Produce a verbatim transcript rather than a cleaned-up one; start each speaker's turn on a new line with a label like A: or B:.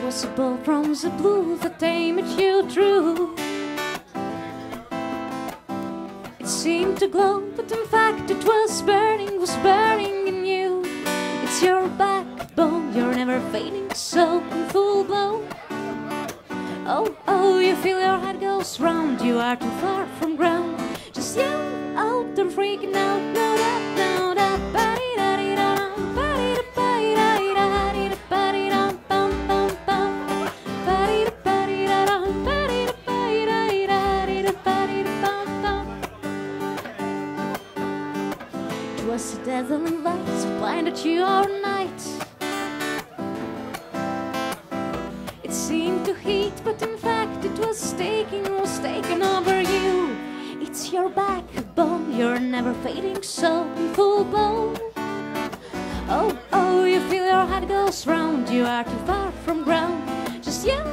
A: was a bolt from the blue that aimed at you true. It seemed to glow, but in fact it was burning, was burning in you. It's your backbone, you're never fading, so in full blow. Oh, oh, you feel your head goes round, you are too far from ground. Just yell out, don't freaking out, no, that, no, that, ba-dee-da-dee-da-da, ba-dee-da-ba-dee-da-dee-da, ba-dee-da-bum-bum-bum, ba-dee-da-ba-dee-da-da, ba-dee-da-ba-dee-da-dee-da, ba-dee-da-bum-bum. It was a dazzling light, so blinded you all night. It seemed to heat, but in fact it was taking, was taking over you. It's your backbone, you're never fading, so in full blow. Oh, oh, you feel your head goes round, you are too far from ground. Just yell